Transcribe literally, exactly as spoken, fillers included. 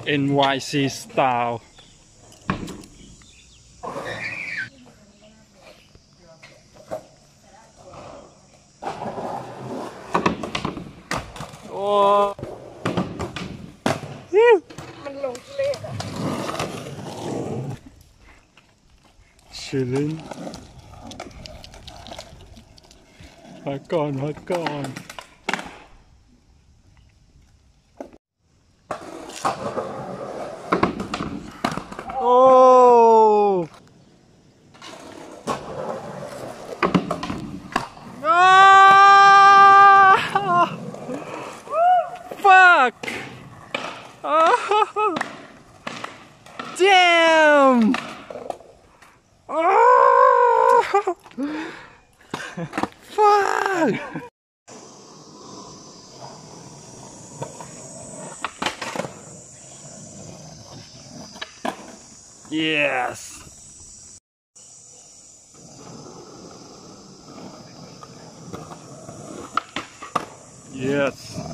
N Y C style. Oh. Chilling. Hot gone, hot gone. Oh! Ah! Fuck! Oh! Damn! Oh! Fuck! Yes! Yes!